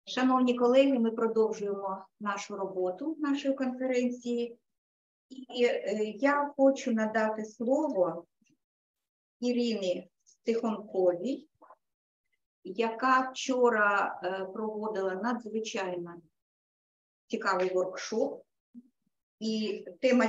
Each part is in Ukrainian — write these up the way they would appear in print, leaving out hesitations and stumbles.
Шановні колеги, ми продовжуємо нашу роботу нашої конференції. І я хочу надати слово Ірині Тихонковій, яка вчора проводила надзвичайно цікавий воркшоп. І тема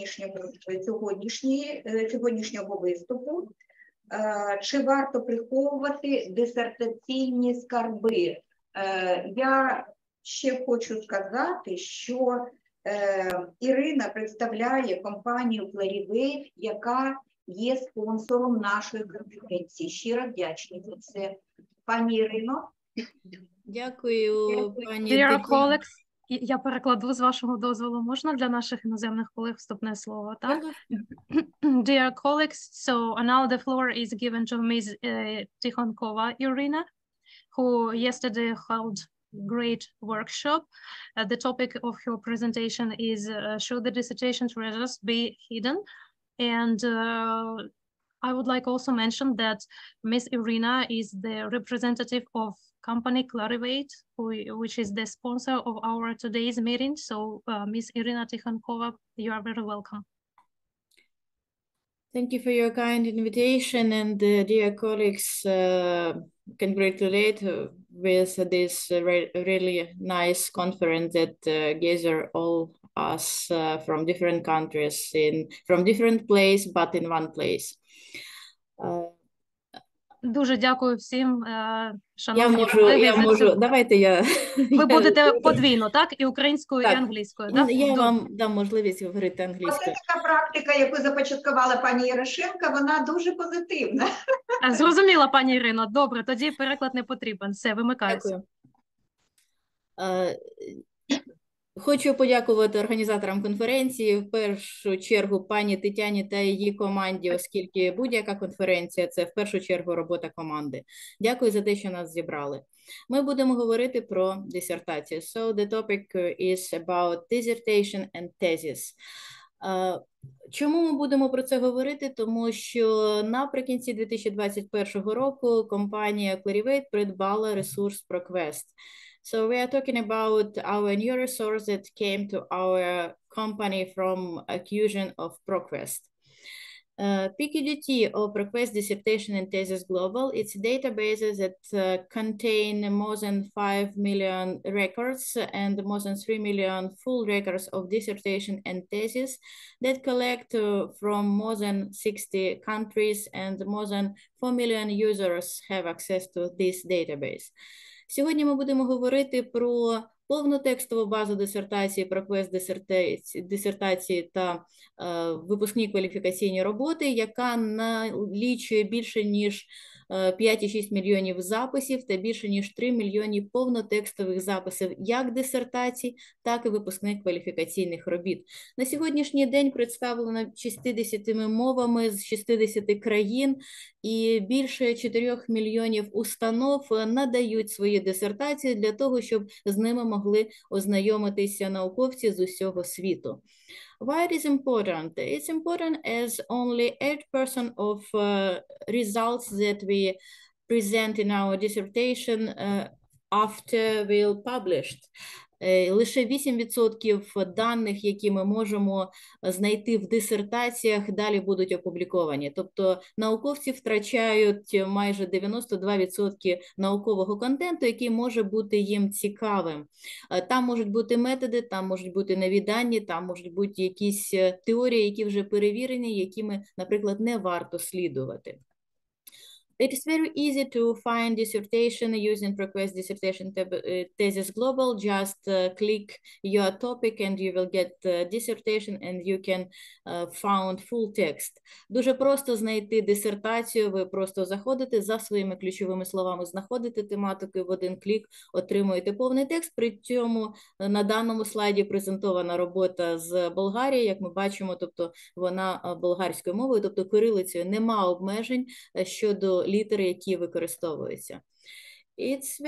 сьогоднішнього виступу – чи варто приховувати дисертаційні скарби? Я ще хочу сказати, що Ірина представляє компанію Clarivate, яка є спонсором нашої конференції. Щиро вдячні за це. Пані Ірино. Дякую, пані Dear colleagues, я перекладу з вашого дозволу. Можна для наших іноземних колег вступне слово, так? Dear colleagues, so now the floor is given to Ms. Tikhonkova Irina, who yesterday held great workshop. The topic of her presentation is should the dissertation treasures be hidden? And I would like also mention that Ms. Irina is the representative of company Clarivate, which is the sponsor of our today's meeting. So Ms. Irina Tikhonkova, you are very welcome. Thank you for your kind invitation, and dear colleagues, congratulate with this really nice conference that gather all us from different countries from different place, but in one place. Дуже дякую всім, шановні колеги. Давайте я... Ви будете подвійно, так? І українською, так, і англійською, так? Я вам дам можливість говорити англійською. Оце така практика, яку започаткувала пані Ярошенко, вона дуже позитивна. Зрозуміла, пані Ірино. Добре, тоді переклад не потрібен. Все, вимикається. Дякую. Хочу подякувати організаторам конференції, в першу чергу пані Тетяні та її команді, оскільки будь-яка конференція – це в першу чергу робота команди. Дякую за те, що нас зібрали. Ми будемо говорити про дисертацію. So the topic is about dissertation and thesis. Чому ми будемо про це говорити? Тому що наприкінці 2021 року компанія Clarivate придбала ресурс ProQuest. So we are talking about our new resource that came to our company from acquisition of ProQuest. PQDT, or ProQuest Dissertation and Thesis Global, it's databases that contain more than 5 million records and more than 3 million full records of dissertation and thesis that collect from more than 60 countries, and more than 4 million users have access to this database. Сьогодні ми будемо говорити про повну текстову базу дисертації, ProQuest дисертації та випускні кваліфікаційні роботи, яка налічує більше ніж 5,6 мільйонів записів та більше ніж 3 мільйони повнотекстових записів як дисертацій, так і випускних кваліфікаційних робіт. На сьогоднішній день представлено 60 мовами з 60 країн, і більше 4 мільйонів установ надають свої дисертації для того, щоб з ними могли ознайомитися науковці з усього світу. Why it is important? It's important as only 8% of results that we present in our dissertation after we're published. Лише 8% даних, які ми можемо знайти в дисертаціях, далі будуть опубліковані. Тобто науковці втрачають майже 92% наукового контенту, який може бути їм цікавим. Там можуть бути методи, там можуть бути нові дані, там можуть бути якісь теорії, які вже перевірені, якими, наприклад, не варто слідувати. It is very easy to find dissertation using ProQuest Dissertation Thesis Global. Just click your topic and you will get dissertation and you can find full text. Дуже просто знайти дисертацію, ви просто заходите за своїми ключовими словами, знаходите тематику, в один клік отримуєте повний текст. При цьому на даному слайді презентована робота з Болгарії, як ми бачимо, тобто вона болгарською мовою, тобто кирилицею, нема обмежень щодо літери, які використовуються. It's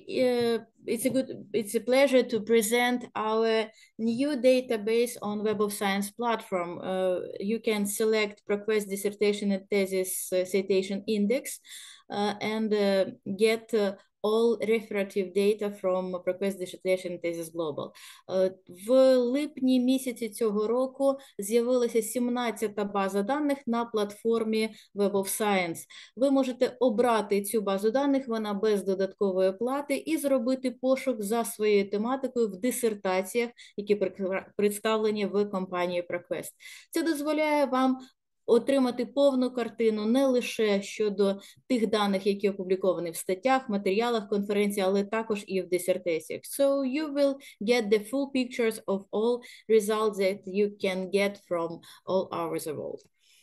a pleasure to present our new database on Web of Science platform. You can select ProQuest Dissertation and Thesis Citation Index and get all referrative data from ProQuest Dissertation Thesis Global. В липні місяці цього року з'явилася 17-та база даних на платформі Web of Science. Ви можете обрати цю базу даних, вона без додаткової плати, і зробити пошук за своєю тематикою в дисертаціях, які представлені в компанії ProQuest. Це дозволяє вам отримати повну картину не лише щодо тих даних, які опубліковані в статтях, матеріалах конференції, але також і в дисертаціях. So you will get the full pictures of all results that you can get from all our results.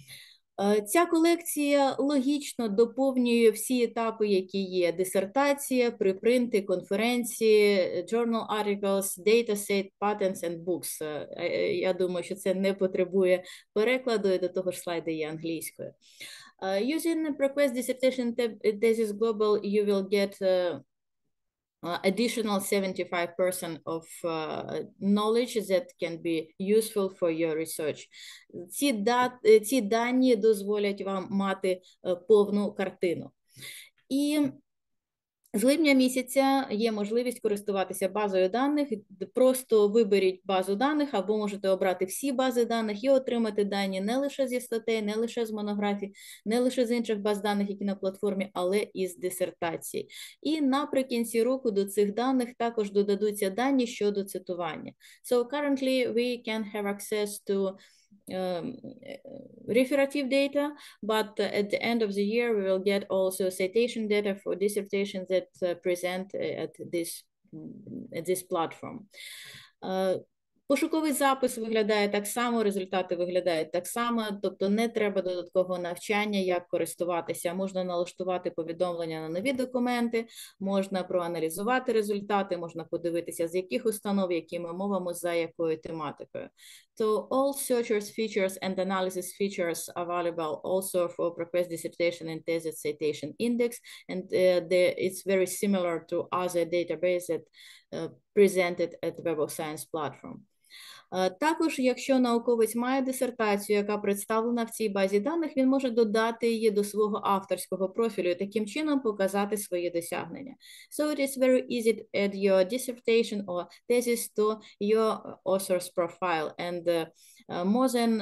Ця колекція логічно доповнює всі етапи, які є: дисертація, припринти, конференції, journal articles, dataset, patents and books. Я думаю, що це не потребує перекладу, і до того ж слайди є англійською. Using ProQuest Dissertation Thesis Global, you will get additional 75% of knowledge that can be useful for your research. Ці дані дозволять вам мати повну картину. І з липня місяця є можливість користуватися базою даних. Просто виберіть базу даних, або можете обрати всі бази даних і отримати дані не лише зі статей, не лише з монографій, не лише з інших баз даних, які на платформі, але і з дисертацій. І наприкінці року до цих даних також додадуться дані щодо цитування. So currently we can have access to referrative data, but at the end of the year we will get also citation data for dissertations that present at this platform. Пошуковий запис виглядає так само, результати виглядають так само, тобто не треба додаткового навчання, як користуватися. Можна налаштувати повідомлення на нові документи, можна проаналізувати результати, можна подивитися, з яких установ, якими мовами, за якою тематикою. So all searchers features and analysis features are available also for ProQuest Dissertation and Thesis Citation Index, and it's very similar to other databases that presented at Web of Science platform. Також, якщо науковець має дисертацію, яка представлена в цій базі даних, він може додати її до свого авторського профілю і таким чином показати свої досягнення. So it is very easy to add your dissertation or thesis to your author's profile, and more than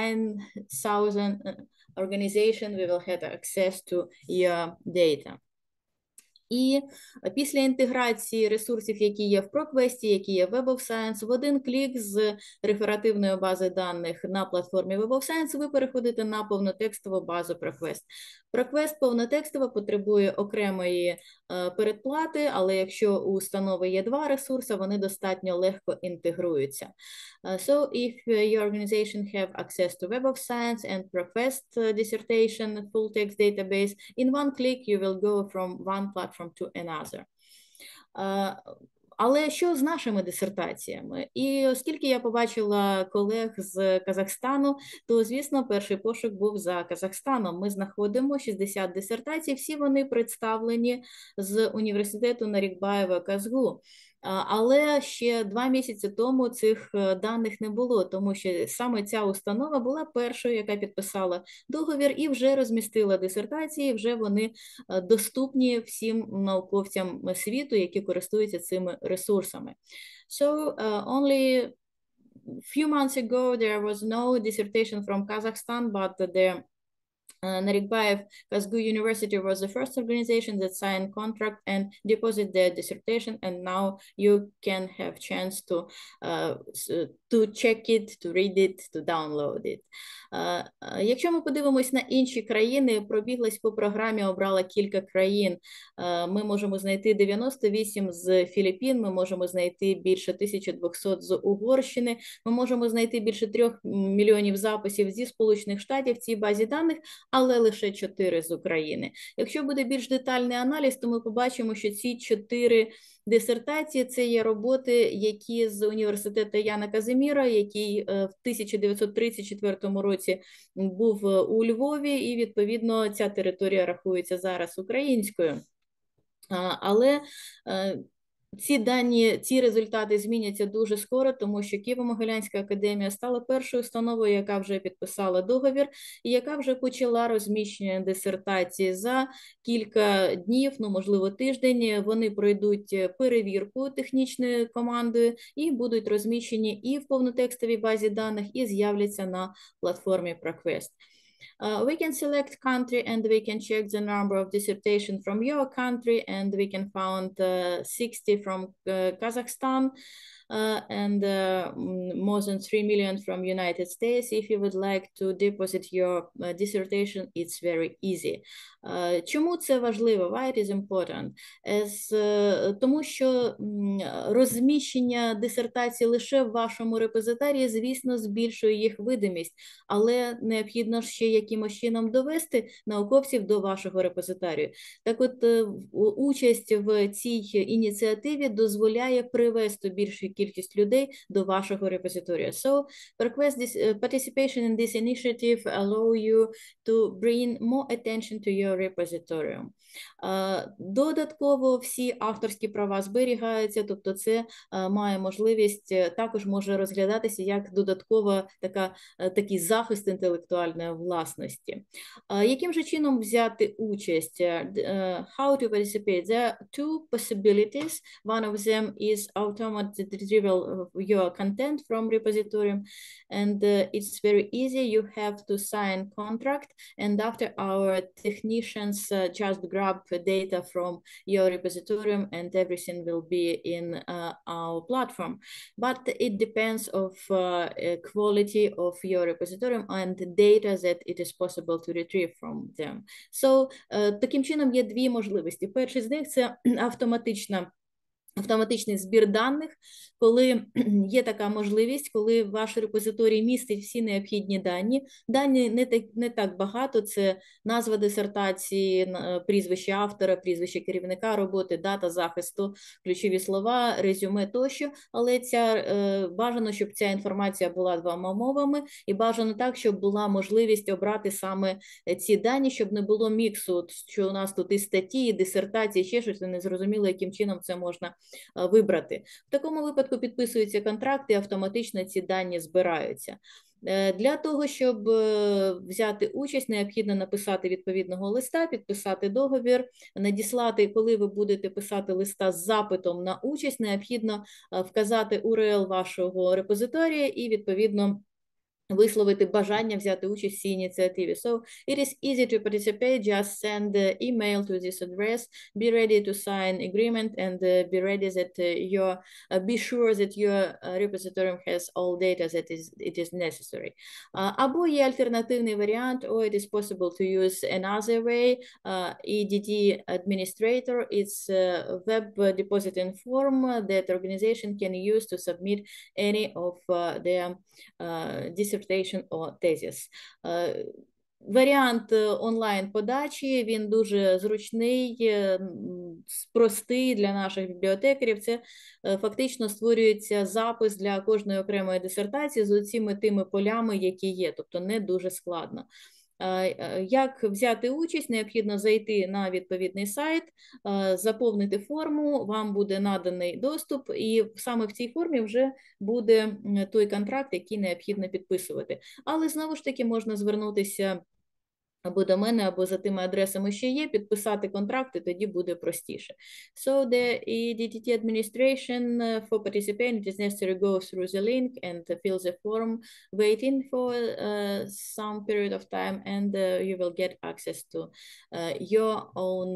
9,000 organizations will have access to your data. І після інтеграції ресурсів, які є в ProQuest, які є в Web of Science, в один клік з реферативної бази даних на платформі Web of Science ви переходите на повнотекстову базу ProQuest. ProQuest повнотекстово потребує окремої передплати, але якщо у установи є два ресурси, вони достатньо легко інтегруються. So if your organization have access to Web of Science and ProQuest dissertation full text database, in one click you will go from one platform to another. Але що з нашими дисертаціями? І оскільки я побачила колег з Казахстану, то, звісно, перший пошук був за Казахстаном. Ми знаходимо 60 дисертацій, всі вони представлені з університету Нарікбаєва КСГУ. Але ще 2 місяці тому цих даних не було, тому що саме ця установа була першою, яка підписала договір і вже розмістила дисертації, вже вони доступні всім науковцям світу, які користуються цими ресурсами. So only few months ago there was no dissertation from Kazakhstan, but the Narikbayev Kazgu University was the first organization that signed contract and deposit their dissertation, and now you can have chance to check it, to read it, to download it. Якщо ми подивимось на інші країни, пробіглась по програмі, обрала кілька країн. Ми можемо знайти 98 з Філіппін, ми можемо знайти більше 1200 з Угорщини, ми можемо знайти більше 3 мільйонів записів зі Сполучених Штатів в цій базі даних, але лише 4 з України. Якщо буде більш детальний аналіз, то ми побачимо, що ці 4 дисертації – це є роботи, які з університету Яна Казиміра, який в 1934 році був у Львові, і, відповідно, ця територія рахується зараз українською. Але ці результати зміняться дуже скоро, тому що Києво-Могилянська академія стала першою установою, яка вже підписала договір і яка вже почала розміщення дисертації за кілька днів, ну, можливо, тиждень. Вони пройдуть перевірку технічною командою і будуть розміщені і в повнотекстовій базі даних, і з'являться на платформі ProQuest. We can select country and we can check the number of dissertation from your country, and we can find 60 from Kazakhstan and more than 3 million from United States. If you would like to deposit your dissertation, it's very easy. Чому це важливо? Why it is important? Тому що розміщення дисертації лише в вашому репозиторії, звісно, збільшує їх видимість, але необхідно ще якимось чином довести науковців до вашого репозиторію. Так от, участь в цій ініціативі дозволяє привести більшу кількість людей до вашого репозиторію. So, participation in this initiative allow you to bring more attention to your repository. Додатково всі авторські права зберігаються, тобто це має можливість, також може розглядатися як додаткова такий захист інтелектуальної власності. Яким же чином взяти участь? How to participate? There are two possibilities. One of them is automated retrieval of your content from repository, and it's very easy. You have to sign contract, and after our technicians just grab data from your repository, and everything will be in our platform. But it depends of quality of your repository and data that it is possible to retrieve from them. So, таким чином є дві можливості. Перший з них – це автоматичний збір даних, коли є така можливість, коли ваш репозиторій містить всі необхідні дані. Дані не так багато, це назва дисертації, прізвище автора, прізвище керівника роботи, дата захисту, ключові слова, резюме тощо, але бажано, щоб ця інформація була двома мовами, і бажано так, щоб була можливість обрати саме ці дані, щоб не було міксу, що у нас тут і статті, і дисертації, ще щось, не зрозуміло, яким чином це можна вибрати. В такому випадку підписуються контракти, і автоматично ці дані збираються. Для того, щоб взяти участь, необхідно написати відповідного листа, підписати договір, надіслати, коли ви будете писати листа з запитом на участь, необхідно вказати URL вашого репозиторія і, відповідно, висловити бажання взяти участь в цій ініціативі. So, it is easy to participate, just send email to this address, be ready to sign agreement, and be ready that be sure that your repository has all data that it is necessary. Або є альтернативний варіант, or it is possible to use another way, EDT administrator, it's a web depositing form that organization can use to submit any of their dissertation or thesis. Варіант онлайн-подачі, він дуже зручний, простий для наших бібліотекарів. Це фактично створюється запис для кожної окремої дисертації з оціми тими полями, які є, тобто не дуже складно. Як взяти участь? Необхідно зайти на відповідний сайт, заповнити форму, вам буде наданий доступ, і саме в цій формі вже буде той контракт, який необхідно підписувати. Але знову ж таки можна звернутися або до мене, або за тими адресами, що є, підписати контракти, тоді буде простіше. So the EDT administration for participating, it is necessary to go through the link and fill the form, waiting for some period of time, and you will get access to your own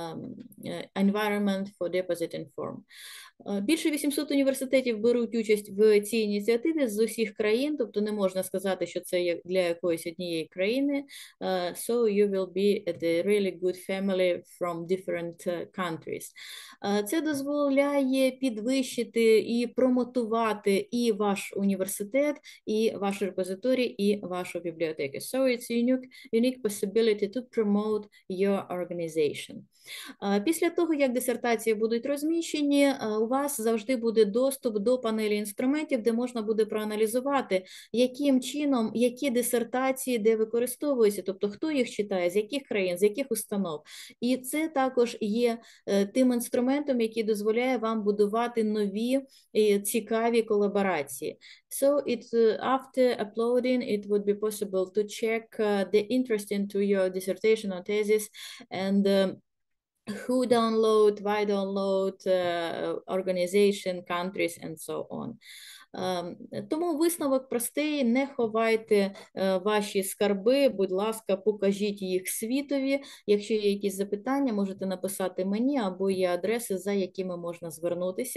environment for depositing form. Більше 800 університетів беруть участь в цій ініціативі з усіх країн, тобто не можна сказати, що це для якоїсь однієї країни. So you will be at a really good family from different countries. Це дозволяє підвищити і промотувати і ваш університет, і ваш репозиторій, і вашу бібліотеку. So it's a unique possibility to promote your organization. Після того, як дисертації будуть розміщені, у вас завжди буде доступ до панелі інструментів, де можна буде проаналізувати, яким чином, які дисертації де використовуються, тобто хто їх читає, з яких країн, з яких установ. І це також є тим інструментом, який дозволяє вам будувати нові цікаві колаборації. So it's after uploading, it would be possible to check the interest into your dissertation or thesis and who download, why download, organization, countries, and so on. Тому висновок простий: не ховайте ваші скарби, будь ласка, покажіть їх світові. Якщо є якісь запитання, можете написати мені, або є адреси, за якими можна звернутися.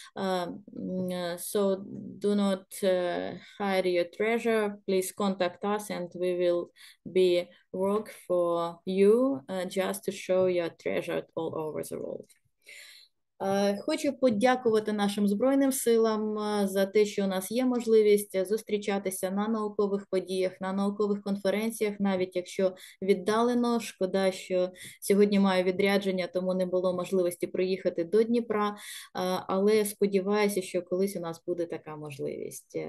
So do not hide your treasure, please contact us and we will be work for you just to show your treasure all over the world. Хочу подякувати нашим Збройним силам за те, що у нас є можливість зустрічатися на наукових подіях, на наукових конференціях, навіть якщо віддалено. Шкода, що сьогодні маю відрядження, тому не було можливості приїхати до Дніпра, але сподіваюся, що колись у нас буде така можливість.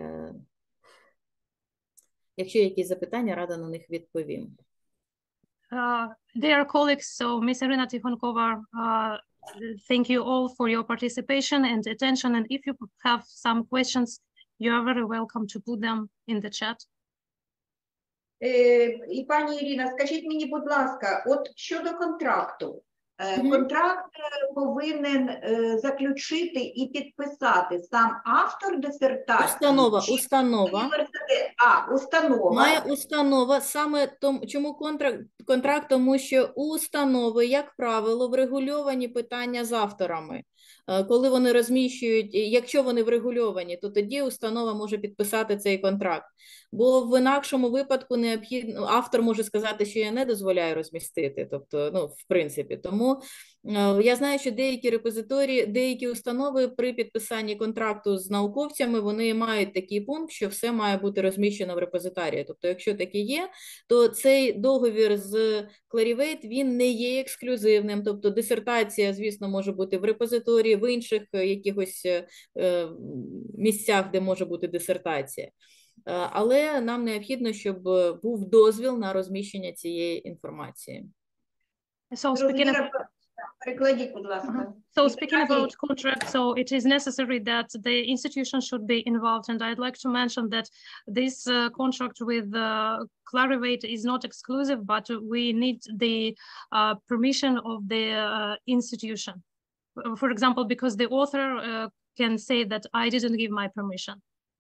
Якщо є якісь запитання, рада на них відповім. Dear colleagues, so Ms. Irina Tikhonkova, thank you all for your participation and attention. And if you have some questions, you are very welcome to put them in the chat. І пані Ірина, скажіть мені, будь ласка, от щодо контракту. Контракт повинен заключити і підписати сам автор дисертації. Установа. Установа. Має установа. Саме тому, чому контракт? Тому що у установи, як правило, врегульовані питання з авторами. Коли вони розміщують, якщо вони врегульовані, то тоді установа може підписати цей контракт. Бо в інакшому випадку необхідно, автор може сказати, що я не дозволяю розмістити, тобто, ну, в принципі. Тому я знаю, що деякі репозиторії, деякі установи при підписанні контракту з науковцями, вони мають такий пункт, що все має бути розміщено в репозиторії. Тобто, якщо таке є, то цей договір з Clarivate, він не є ексклюзивним. Тобто, дисертація, звісно, може бути в репозиторії, в інших якихось місцях, де може бути дисертація. Але нам необхідно, щоб був дозвіл на розміщення цієї інформації. So speaking about contract, so it is necessary that the institution should be involved, and I'd like to mention that this contract with Clarivate is not exclusive, but we need the permission of the institution. For example, because the author can say that I didn't give my permission.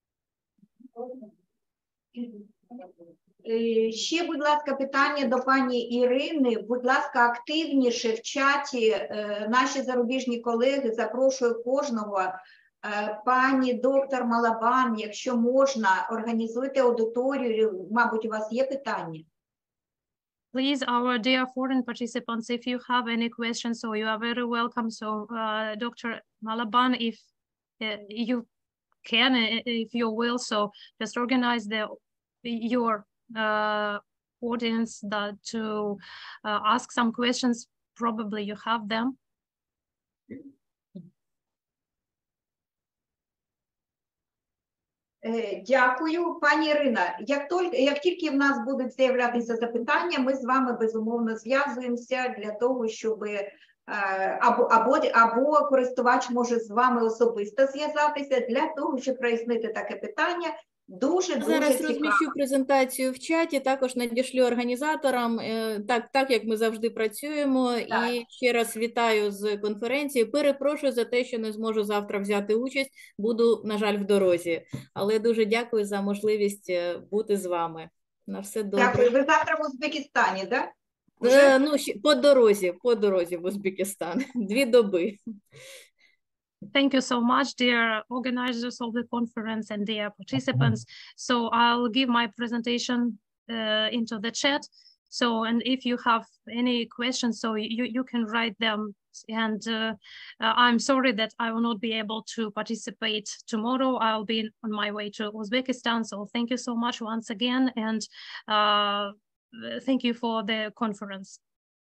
Ще, будь ласка, питання до пані Ірини. Будь ласка, активніше в чаті наші зарубіжні колеги. Запрошую кожного. Пані доктор Малабан, якщо можна, організуйте аудиторію. Мабуть, у вас є питання? Please, our dear foreign participants, if you have any questions, so you are very welcome. So, Dr. Malaban, if you can, if you will, so just organize your audience to ask some questions. Probably you have them. Дякую. Пані Ірина, як тільки в нас будуть з'являтися запитання, ми з вами безумовно зв'язуємося для того, щоб або користувач може з вами особисто зв'язатися для того, щоб прояснити таке питання. Дуже зараз цікаво. розміщу презентацію в чаті, також надішлю організаторам, так як ми завжди працюємо. Так. І ще раз вітаю з конференції. Перепрошую за те, що не зможу завтра взяти участь, буду, на жаль, в дорозі. Але дуже дякую за можливість бути з вами. На все добре. Дякую. Ви завтра в Узбекистані, так? Ну, по дорозі в Узбекистан. 2 доби. Thank you so much, dear organizers of the conference and dear participants. So I'll give my presentation into the chat. So, and if you have any questions, so you can write them. And I'm sorry that I will not be able to participate tomorrow. I'll be on my way to Uzbekistan. So thank you so much once again. And thank you for the conference.